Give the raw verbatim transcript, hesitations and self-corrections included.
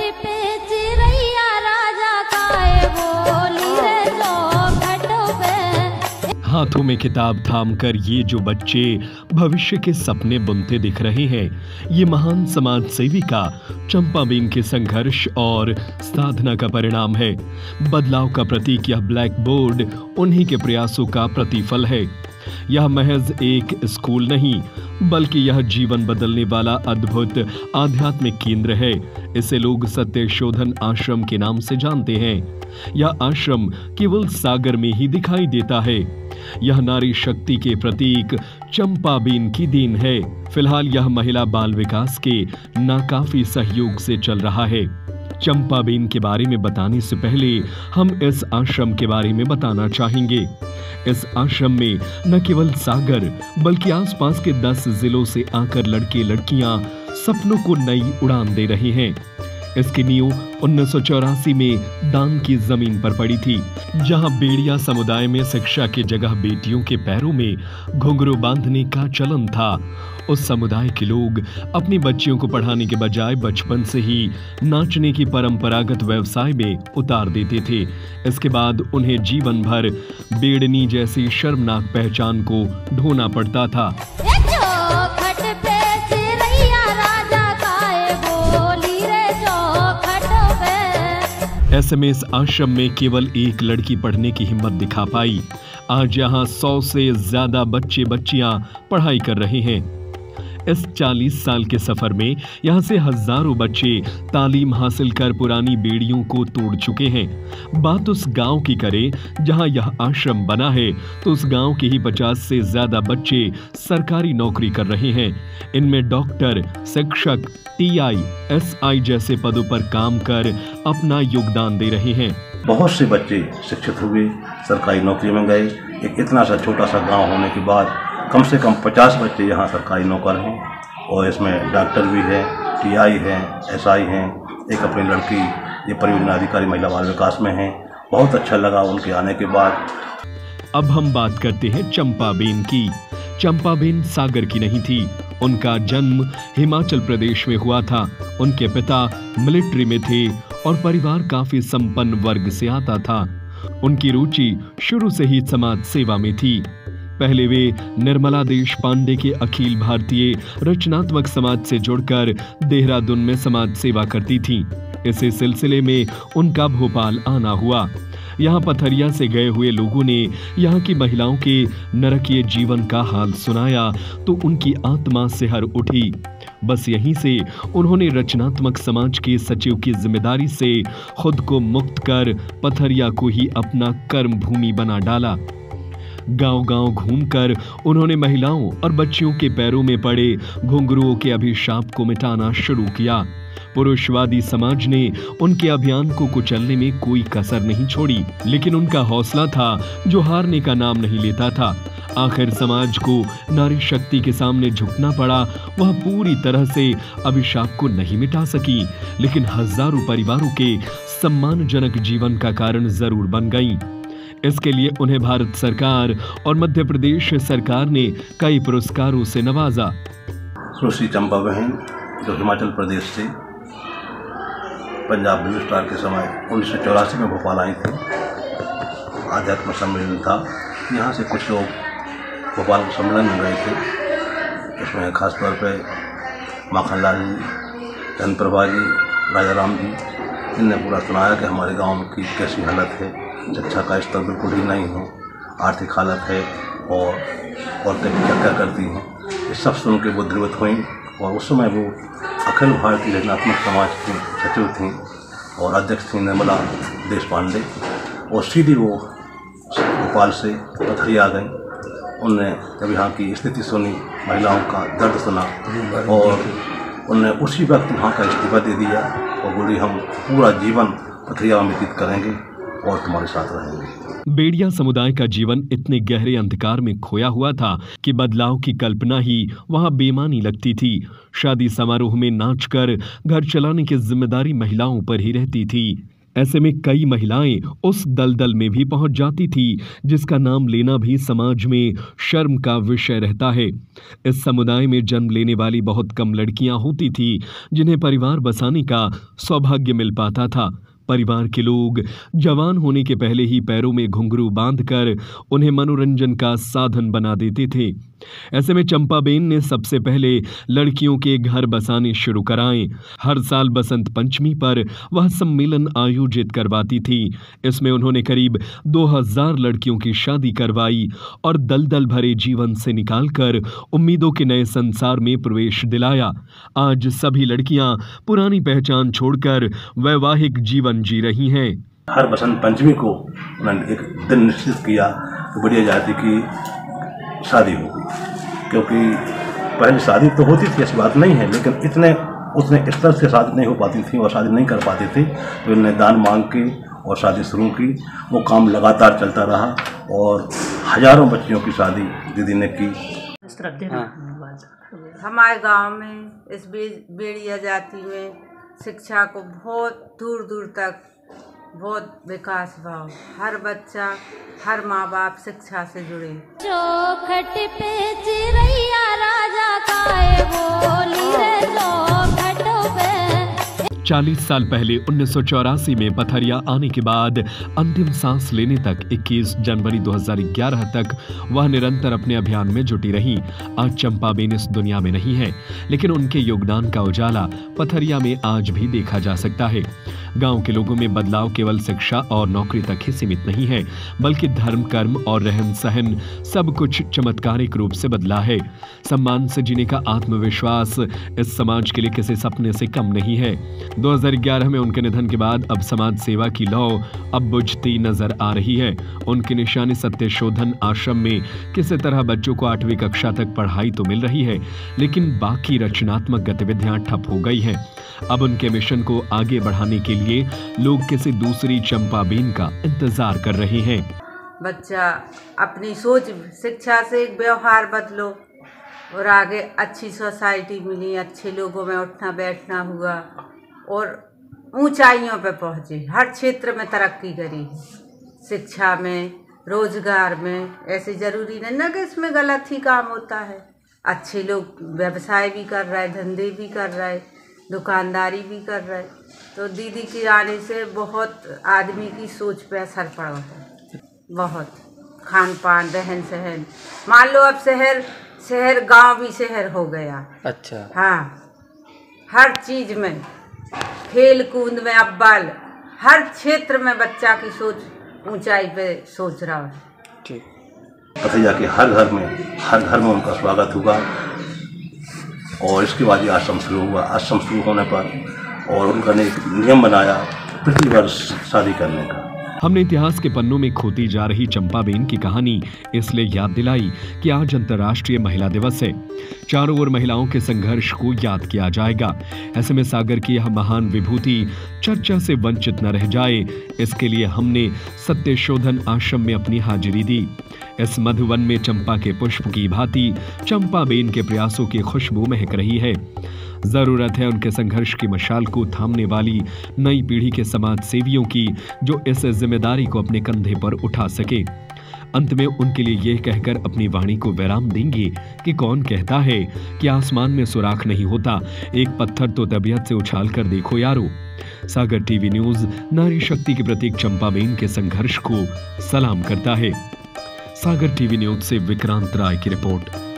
पे चिरैया राजा काए बोली रे चौखटों पे। हाथों में किताब थामकर ये जो बच्चे भविष्य के सपने बुनते दिख रहे हैं, ये महान समाज सेविका चंपाबेन के संघर्ष और साधना का परिणाम है। बदलाव का प्रतीक यह ब्लैक बोर्ड उन्हीं के प्रयासों का प्रतिफल है। यह महज एक स्कूल नहीं, बल्कि यह जीवन बदलने वाला अद्भुत आध्यात्मिक केंद्र है। इसे लोग सत्य शोधन आश्रम के नाम से जानते हैं। यह आश्रम केवल सागर में ही दिखाई देता है। यह नारी शक्ति के प्रतीक चंपाबेन की देन है। फिलहाल यह महिला बाल विकास के नाकाफी सहयोग से चल रहा है। चंपाबेन के बारे में बताने से पहले हम इस आश्रम के बारे में बताना चाहेंगे। इस आश्रम में न केवल सागर बल्कि आसपास के दस जिलों से आकर लड़के लड़कियां सपनों को नई उड़ान दे रहे हैं। इसकी नींव उन्नीस सौ चौरासी में दान की जमीन पर पड़ी थी, जहां बेड़िया समुदाय में शिक्षा की जगह बेटियों के पैरों में घुंघरू बांधने का चलन था। उस समुदाय के लोग अपनी बच्चियों को पढ़ाने के बजाय बचपन से ही नाचने की परंपरागत व्यवसाय में उतार देते थे। इसके बाद उन्हें जीवन भर बेड़नी जैसी शर्मनाक पहचान को ढोना पड़ता था। ऐसे में इस आश्रम में केवल एक लड़की पढ़ने की हिम्मत दिखा पाई। आज यहाँ सौ से ज्यादा बच्चे बच्चियां पढ़ाई कर रहे हैं। इस चालीस साल के सफर में यहाँ से हजारों बच्चे तालीम हासिल कर पुरानी बेड़ियों को तोड़ चुके हैं। बात उस गांव की करें जहाँ यह आश्रम बना है, तो उस गांव के ही पचास से ज्यादा बच्चे सरकारी नौकरी कर रहे हैं। इनमें डॉक्टर, शिक्षक, टी आई, एस आई जैसे पदों पर काम कर अपना योगदान दे रहे हैं। बहुत से बच्चे शिक्षित हुए, सरकारी नौकरी में गए। एक इतना सा छोटा सा गांव होने के बाद कम से कम पचास बच्चे यहाँ सरकारी नौकर हैं, और इसमें डॉक्टर भी है, टी आई है, एस आई हैं। एक अपनी लड़की ये परियोजना अधिकारी महिला बाल विकास में है। बहुत अच्छा लगा उनके आने के बाद। अब हम बात करते हैं चंपाबेन की। चंपाबेन सागर की नहीं थी। उनका जन्म हिमाचल प्रदेश में हुआ था। उनके पिता मिलिट्री में थे और परिवार काफी संपन्न वर्ग से आता था। उनकी रुचि शुरू से ही समाज सेवा में थी। पहले वे निर्मला देश पांडे के अखिल भारतीय रचनात्मक समाज से जुड़कर देहरादून में समाज सेवा करती थीं। इसी सिलसिले में उनका भोपाल आना हुआ। यहाँ पथरिया से गए हुए लोगों ने यहाँ की महिलाओं के नरकीय जीवन का हाल सुनाया तो उनकी आत्मा सिहर उठी। बस यहीं से उन्होंने रचनात्मक समाज के सचिव की जिम्मेदारी से खुद को मुक्त कर पथरिया को ही अपना कर्म भूमि बना डाला। गांव-गांव घूमकर उन्होंने महिलाओं और बच्चियों के पैरों में पड़े घुंघरुओं के अभिशाप को मिटाना शुरू किया। पुरुषवादी समाज ने उनके अभियान को कुचलने में कोई कसर नहीं छोड़ी, लेकिन उनका हौसला था जो हारने का नाम नहीं लेता था। आखिर समाज को नारी शक्ति के सामने झुकना पड़ा। वह पूरी तरह से अभिशाप को नहीं मिटा सकी, लेकिन हजारों परिवारों के सम्मानजनक जीवन का कारण जरूर बन गई। इसके लिए उन्हें भारत सरकार और मध्य प्रदेश सरकार ने कई पुरस्कारों से नवाजा। सुश्री चंपाबेन जो हिमाचल प्रदेश से पंजाब ब्लू स्टार के समय उन्नीस सौ चौरासी में भोपाल आई थी। आध्यात्म सम्मेलन था, यहाँ से कुछ लोग भोपाल के सम्मेलन में गए थे। इसमें खासतौर पे माखनलाल जी, चंद्रप्रभा जी, राजा राम जी, इनने पूरा सुनाया कि हमारे गांव की कैसी हालत है, शिक्षा का स्तर बिल्कुल ही नहीं है, आर्थिक हालत है और औरतें भी क्या क्या करती हैं। ये सब सुन के वो द्रवित हुई, और उस समय वो अखिल भारतीय रचनात्मक समाज की सचिव थी और अध्यक्ष थी निर्मला देश पांडे। और सीधी वो भोपाल से पथरिया आ गई। उनने जब यहाँ की स्थिति सुनी, महिलाओं का दर्द सुना, और उनने उसी वक्त वहाँ का इस्तीफा दे दिया और बोली हम पूरा जीवन पथरिया में व्यतीत करेंगे और तुम्हारे साथ रहेंगे। बेड़िया समुदाय का जीवन इतने गहरे अंधकार में खोया हुआ था कि बदलाव की कल्पना ही वहां बेमानी लगती थी। शादी समारोह में नाचकर घर चलाने की जिम्मेदारी महिलाओं पर ही रहती थी। ऐसे में कई महिलाएं उस दलदल में भी पहुंच जाती थी जिसका नाम लेना भी समाज में शर्म का विषय रहता है। इस समुदाय में जन्म लेने वाली बहुत कम लड़कियां होती थी जिन्हें परिवार बसाने का सौभाग्य मिल पाता था। परिवार के लोग जवान होने के पहले ही पैरों में घुंघरू बांधकर उन्हें मनोरंजन का साधन बना देते थे। ऐसे में चंपाबेन ने सबसे पहले लड़कियों के घर बसाने शुरू कराए। हर साल बसंत पंचमी पर वह सम्मेलन आयोजित करवाती थी। इसमें उन्होंने करीब दो हज़ार लड़कियों की शादी करवाई और दलदल भरे जीवन से निकालकर उम्मीदों के नए संसार में प्रवेश दिलाया। आज सभी लड़कियां पुरानी पहचान छोड़कर वैवाहिक जीवन जी रही हैं। हर बसंत पंचमी को उन्होंने एक दिन निश्चित किया कि बढ़िया जाति की शादी होगी, क्योंकि पहले शादी तो होती थी, ऐसी बात नहीं है, लेकिन इतने उतने स्तर से शादी नहीं हो पाती थी और शादी नहीं कर पाती थी। तो इन्होंने दान मांग के और शादी शुरू की। वो काम लगातार चलता रहा और हजारों बच्चियों की शादी दीदी ने की। हमारे गांव में इस बेड़िया जाति में शिक्षा को बहुत दूर दूर तक बहुत विकास भाव, हर बच्चा हर माँ बाप शिक्षा से जुड़े। चौखट पे चिरैया राजा काए बोली रे चौखटों पे। चालीस साल पहले उन्नीस सौ चौरासी में पथरिया आने के बाद अंतिम सांस लेने तक इक्कीस जनवरी दो हज़ार ग्यारह तक वह निरंतर अपने अभियान में जुटी रही। आज चंपाबेन इस दुनिया में नहीं है, लेकिन उनके योगदान का उजाला पथरिया में आज भी देखा जा सकता है। गांव के लोगों में बदलाव केवल शिक्षा और नौकरी तक ही सीमित नहीं है, बल्कि धर्म, कर्म और रहन सहन सब कुछ चमत्कारिक रूप से बदला है। सम्मान से जीने का आत्मविश्वास इस समाज के लिए किसी सपने से कम नहीं है। दो हज़ार ग्यारह में उनके निधन के बाद अब समाज सेवा की लौ अब बुझती नजर आ रही है। उनकी निशानी सत्यशोधन आश्रम में किसी तरह बच्चों को आठवीं कक्षा तक पढ़ाई तो मिल रही है, लेकिन बाकी रचनात्मक गतिविधियां ठप हो गई हैं। अब उनके मिशन को आगे बढ़ाने के लिए लोग किसी दूसरी चंपाबेन का इंतजार कर रहे हैं। बच्चा अपनी सोच, शिक्षा से व्यवहार बदलो और आगे अच्छी सोसाइटी मिली, अच्छे लोगों में उठना बैठना हुआ और ऊंचाइयों पे पहुंचे, हर क्षेत्र में तरक्की करी, शिक्षा में, रोजगार में। ऐसे जरूरी नहीं ना कि इसमें गलत ही काम होता है। अच्छे लोग व्यवसाय भी कर रहे, धंधे भी कर रहे, दुकानदारी भी कर रहे। तो दीदी के आने से बहुत आदमी की सोच पे असर पड़ा है, बहुत खान पान, रहन सहन। मान लो अब शहर शहर गांव भी शहर हो गया। अच्छा। हाँ, हर चीज में, खेल कूद में अव्वल, हर क्षेत्र में बच्चा की सोच ऊंचाई पे सोच रहा है। ठीक। पथरिया के हर घर में हर घर में उनका स्वागत हुआ और इसके बाद ये आश्रम शुरू हुआ। आश्रम शुरू होने पर और उनका ने एक नियम बनाया प्रति वर्ष शादी करने का। हमने इतिहास के पन्नों में खोती जा रही चंपाबेन की कहानी इसलिए याद दिलाई कि आज अंतर्राष्ट्रीय महिला दिवस है। चारों ओर महिलाओं के संघर्ष को याद किया जाएगा। ऐसे में सागर की यह महान विभूति चर्चा से वंचित न रह जाए, इसके लिए हमने सत्यशोधन आश्रम में अपनी हाजिरी दी। इस मधुवन में चंपा के पुष्प की भांति चंपाबेन के प्रयासों की खुशबू महक रही है। जरूरत है उनके संघर्ष की मशाल को थामने वाली नई पीढ़ी के समाज सेवियों की, जो इस जिम्मेदारी को अपने कंधे पर उठा सके। अंत में उनके लिए यह कहकर अपनी वाणी को विराम देंगे कि कौन कहता है कि आसमान में सुराख नहीं होता, एक पत्थर तो तबीयत से उछाल कर देखो यारो। सागर टीवी न्यूज नारी शक्ति के प्रतीक चंपाबेन के संघर्ष को सलाम करता है। सागर टीवी न्यूज से विक्रांत राय की रिपोर्ट।